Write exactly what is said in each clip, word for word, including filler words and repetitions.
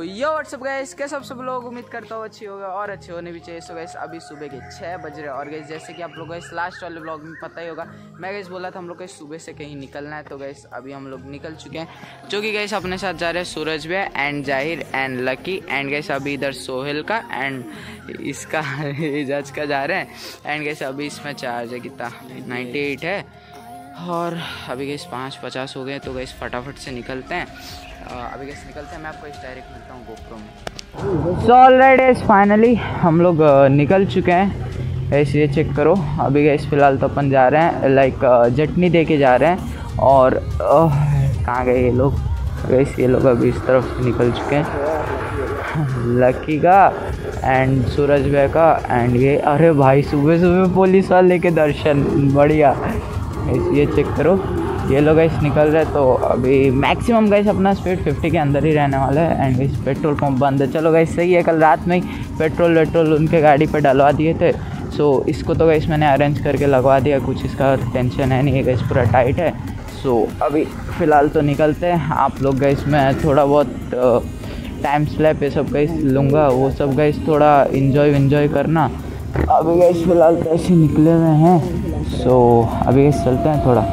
यो WhatsApp guys, कैसे आप सब लोग, उम्मीद करता हूँ अच्छी होगा और अच्छे होने भी चाहिए। सो गाइस अभी सुबह के छः बज रहे हैं और गाइस जैसे कि आप लोग गाइस लास्ट वाले ब्लॉग में पता ही होगा, मैं गाइस बोला था हम लोग गाइस सुबह से कहीं निकलना है। तो गाइस अभी हम लोग निकल चुके हैं, जो कि गाइस अपने साथ जा रहे हैं सूरज भैया एंड जाहिर एंड लकी एंड गाइस अभी इधर सोहेल का एंड इसका जज का जा रहे हैं। एंड गाइस अभी इसमें चार्ज है कितना नाइन्टी एट है और अभी गाइस पाँच पचास हो गए। तो गाइस फटाफट से निकलते हैं, अभी कैसे निकलते हैं, मैं आपको इस डायरेक्ट मिलता हूँ गोप्रो में। सो ऑलराइट गाइस फाइनली हम लोग निकल चुके हैं। ऐसे ये चेक करो, अभी गाइस फिलहाल तो अपन जा रहे हैं लाइक जटनी दे के जा रहे हैं। और कहाँ गए ये लोग, गाइस ये लोग अभी इस तरफ से निकल चुके हैं, लकी का एंड सूरज भाई का एंड ये। अरे भाई सुबह सुबह पुलिस वाले के दर्शन, बढ़िया। ऐसे ये चेक करो, ये लोग गाइस निकल रहे हैं। तो अभी मैक्सिमम गाइस अपना स्पीड फिफ्टी के अंदर ही रहने वाला है एंड गाइस पेट्रोल पंप बंद है। चलो गाइस सही है, कल रात में ही पेट्रोल वेट्रोल उनके गाड़ी पे डलवा दिए थे। सो इसको तो गाइस मैंने अरेंज करके लगवा दिया, कुछ इसका टेंशन है नहीं है, गाइस पूरा टाइट है। सो अभी फ़िलहाल तो निकलते हैं। आप लोग गाइस मैं थोड़ा बहुत टाइम स्लैप ये सब गाइस लूँगा, वो सब गाइस थोड़ा इन्जॉय विन्जॉय करना। अभी गाइस फ़िलहाल तो ऐसे निकले हुए हैं। सो अभी गाइस चलते हैं थोड़ा।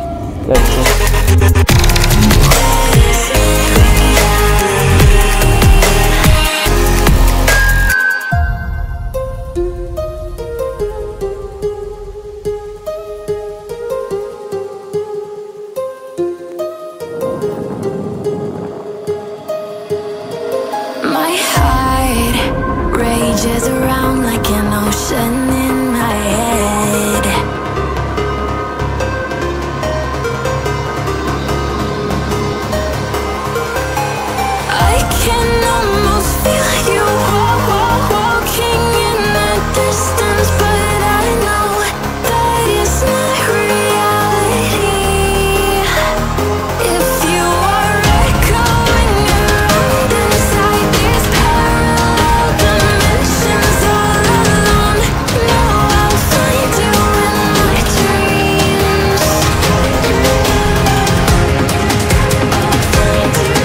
My heart rages around like an ocean in my head. I can almost feel you walking in the distance, but I know that it's not reality. If you are echoing around inside these parallel dimensions all alone, know I'll find you in my dreams. I'll find you in my walking in the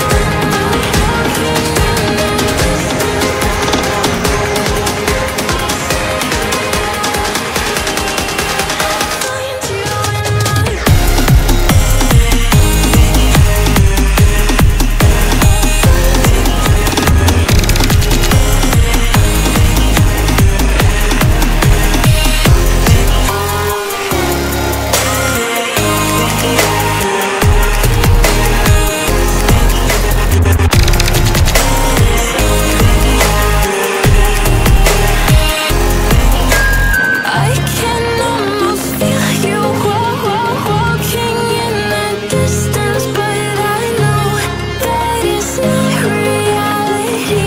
I can almost feel you walking in the distance, but I know that it's not reality.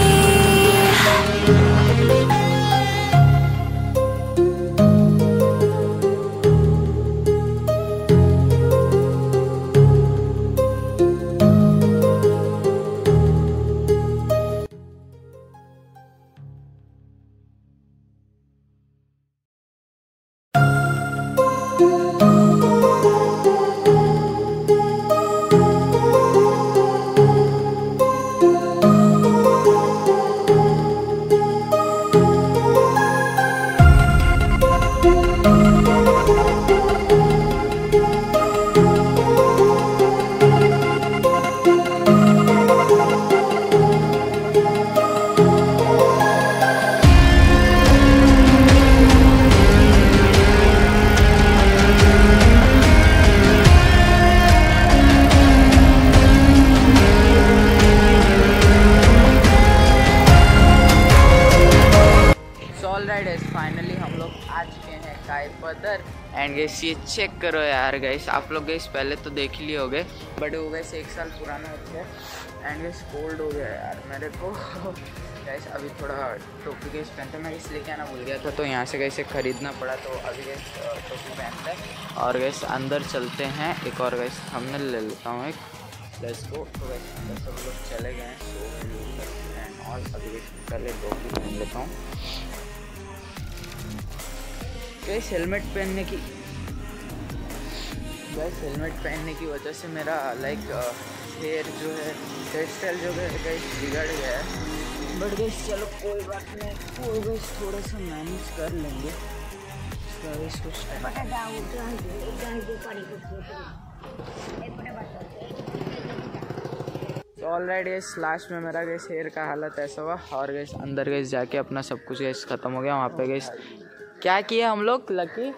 Finally हम लोग आ चुके हैं कायपदर and guys ये check करो यार guys, आप लोग गाइस पहले तो देख ही होगे बट वो गाइस एक साल पुराना हो गया एंड गाइस कोल्ड हो गया यार मेरे को गाइस। अभी थोड़ा टोपी गाइस पहनते, मैं गाइस लेके आना भूल गया था तो यहाँ से गाइस खरीदना पड़ा, तो अभी गाइस टोपी पहनते हैं और गाइस अंदर चलते हैं। एक और गाइस थंबनेल ले लेता हूँ एक, लेट्स गो। तो गाइस अंदर सब लोग चले गए हैं सो एंड ऑल। अभी गाइस पहले टोपी पहन लेता हूँ। गाइस हेलमेट पहनने की गाइस हेलमेट पहनने की वजह से मेरा लाइक हेयर जो है हेयर स्टाइल जो है गाइस बिगड़ गया है। बट गैस चलो कोई बात नहीं, कोई गैस थोड़ा सा मैनेज कर लेंगे इसका गैस कुछ तो ऑलरेडी गैस लास्ट में मेरा गैस हेयर का हालत ऐसा हुआ और गैस अंदर गैस जाके अपना सब कुछ गैस ख़त्म हो गया। वहाँ पे गैस क्या किया हम लोग लकी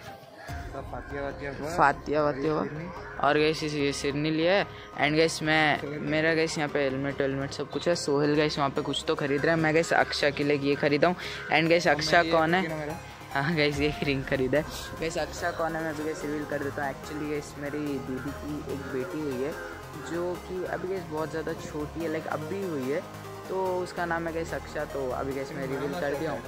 फातिया वातिया हुआ और गैस ये सिरनी लिया है एंड गैस मैं मेरा गैस यहाँ पे हेलमेट वेलमेट सब कुछ है। सोहेल गैस वहाँ पे कुछ तो खरीद रहा है, मैं गैस अक्षा के लिए ये खरीदा हूँ एंड गैस अक्षा कौन है, हाँ गैस ये रिंग खरीदा है। गैस अक्षा कौन है मैं भी गैस रिवील कर देता हूँ। एक्चुअली गैस मेरी दीदी की एक बेटी हुई है जो कि अभी गैस बहुत ज़्यादा छोटी है, लाइक अब भी हुई है, तो उसका नाम है गैस अक्षा। तो अभी गैस मैं रिवील कर दिया हूँ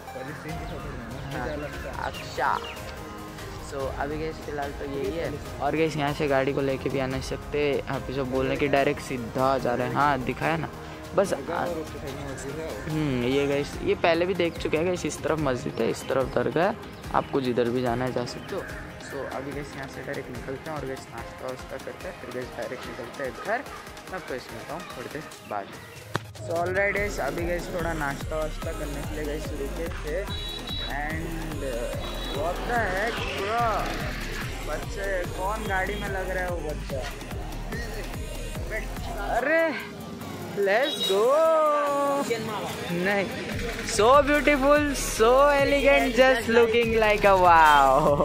अक्षा। सो so, अभी गैस फिलहाल तो यही है और गैस यहाँ से गाड़ी को लेके भी आ नहीं सकते, यहाँ पे जो बोलने की डायरेक्ट सीधा जा रहे हैं। हाँ दिखाया ना बस। हम्म ये गैस ये पहले भी देख चुके हैं गैस, इस तरफ मस्जिद है, इस तरफ दरगाह है, आपको जिधर भी जाना है जा सकते हो। सो so, अभी गैस यहाँ से डायरेक्ट निकलते हैं और गैस नाश्ता वास्ता करते हैं, फिर गैस डायरेक्ट निकलते हैं घर। मैं आपको इसमें बताऊँ थोड़ी देर बाद। सो ऑलराइट गैस अभी गैस थोड़ा नाश्ता वास्ता करने के लिए गैस रुके थे एंड होता है पूरा बच्चे कौन गाड़ी में लग रहा है वो बच्चा, अरे लेट्स गो। नहीं so beautiful so elegant just looking like a wow.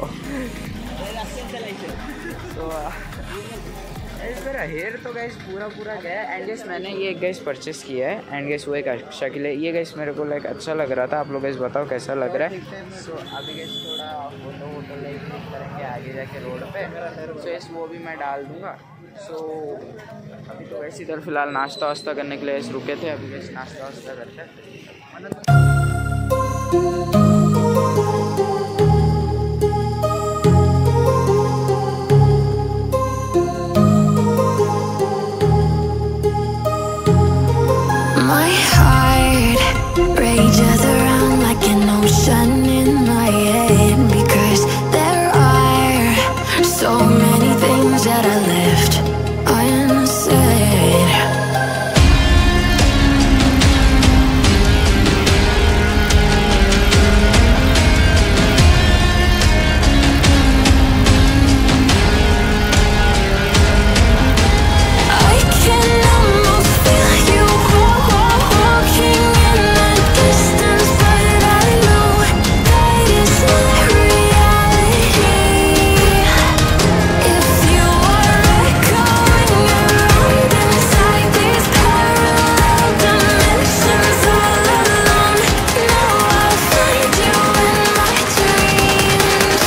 मेरा हेयर तो गैस पूरा पूरा गया एंड गैस मैंने ये गैस परचेस किया है एंड गैस वो एक अक्षा के लिए ये गैस मेरे को लाइक अच्छा लग रहा था। आप लोग गैस बताओ कैसा लग रहा है। सो so, अभी गैस थोड़ा फोटो वोटो लाइक करेंगे आगे जाके रोड पे, सो so, गैस वो भी मैं डाल दूँगा। सो so, अभी तो वैसे इधर फिलहाल नाश्ता वास्ता करने के लिए गैस रुके थे, अभी गैस नाश्ता वास्ता करते हैं। My heart rages around like an ocean in my head because there are so many things that I left unsaid. I can almost feel you walking in the distance, but I know that it's not reality. If you are echoing around inside these parallel dimensions all alone, know I'll find you in my dreams.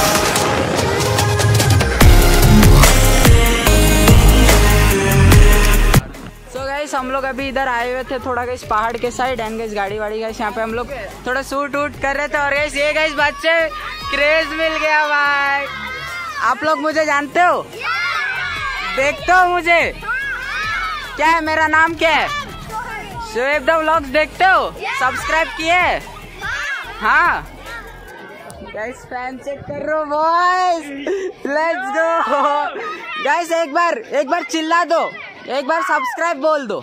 So guys हम लोग अभी इधर आए हुए थे थोड़ा guys पहाड़ के साइड एंड गाइस गाड़ी वाड़ी गाइस यहाँ पे हम लोग थोड़ा शूट वूट कर रहे थे और गाइस ये गाइस बच्चे क्रेज मिल गया भाई। आप लोग मुझे जानते हो, देखते हो मुझे, क्या है मेरा नाम क्या है, शोएब द व्लॉग्स देखते हो, सब्सक्राइब किए, हाँ गाइस फैन चेक कर रहे हो बॉयज, लेट्स गो गाइस। एक बार एक बार चिल्ला दो, एक बार सब्सक्राइब बोल दो,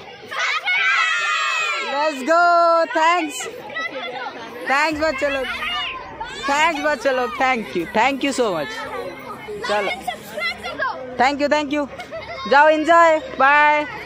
लेट्स गो। थैंक्स थैंक्स बच्चे लोग, थैंक्स बच्चे लोग, thank you thank you so much. चलो थैंक यू थैंक यू, जाओ एंजॉय, बाय।